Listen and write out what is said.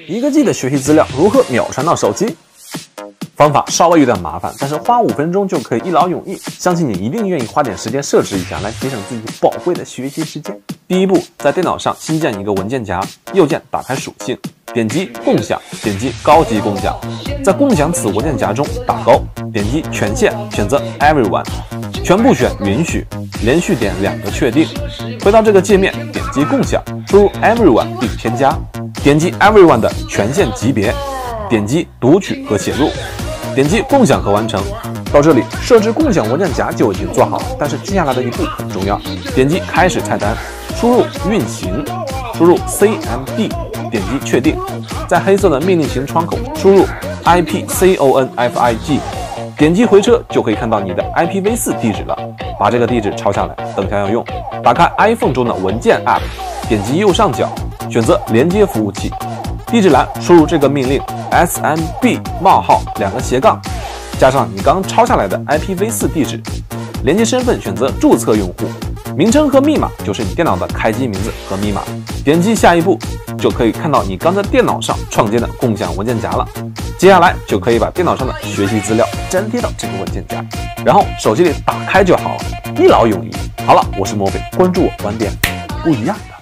1个G 的学习资料如何秒传到手机？方法稍微有点麻烦，但是花5分钟就可以一劳永逸。相信你一定愿意花点时间设置一下，来节省自己宝贵的学习时间。第一步，在电脑上新建一个文件夹，右键打开属性，点击共享，点击高级共享，在共享此文件夹中打勾，点击权限，选择 Everyone， 全部选允许，连续点2个确定。回到这个界面，点击共享，输入 Everyone 并添加，点击 Everyone 的权限级别，点击读取和写入，点击共享和完成。到这里，设置共享文件夹就已经做好了，但是接下来的一步很重要。点击开始菜单，输入运行，输入 CMD， 点击确定，在黑色的命令型窗口输入 IPCONFIG， 点击回车就可以看到你的 IPv4 地址了。把这个地址抄下来，等下要用。打开 iPhone 中的文件 App， 点击右上角，选择连接服务器，地址栏输入这个命令 smb：2个斜杠，加上你刚抄下来的 IPv4 地址，连接身份选择注册用户，名称和密码就是你电脑的开机名字和密码。点击下一步，就可以看到你刚在电脑上创建的共享文件夹了。接下来就可以把电脑上的学习资料粘贴到这个文件夹，然后手机里打开就好了，一劳永逸。好了，我是墨菲，关注我，玩点不一样的。